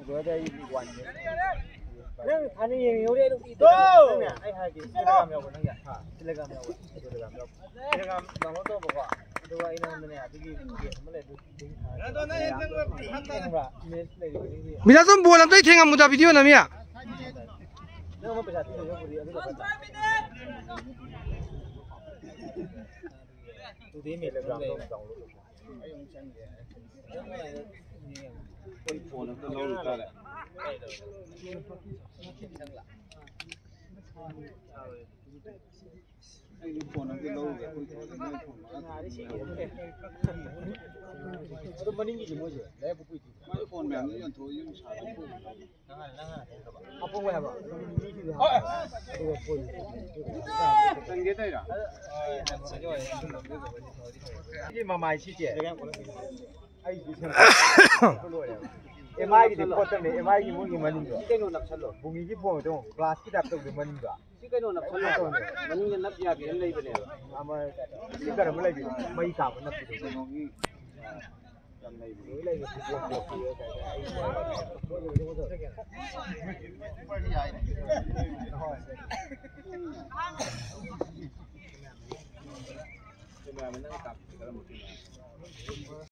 bữa đây quan nên anh ấy nhiều đấy đúng không? Ai hay cái telegram nhau còn không telegram nhau, telegram nhau, telegram bằng nó to bọc tôi ai nó này thì cái mà lại Mira son buồn lắm đấy thêm một tập video nào mía nếu mà bây giờ thì tôi thấy mình telegram không đồng luôn phone nó lâu rồi đấy cái phone nó lâu rồi tôi mới đi gì mới chứ đấy bụi cái phone mẹ nó nhận thôi nhưng sao không phải mà cái gì đây à cái mà mày chi tiết em ai cái phone này em ai cái muốn cái mình được cái nó nắp sẵn rồi bùng cái phone đó glass cái đập được mình được cái nó nắp sẵn rồi mình nắp ra cái lấy bên này ama cái cái mình lấy mấy cả mình nắp được lấy cái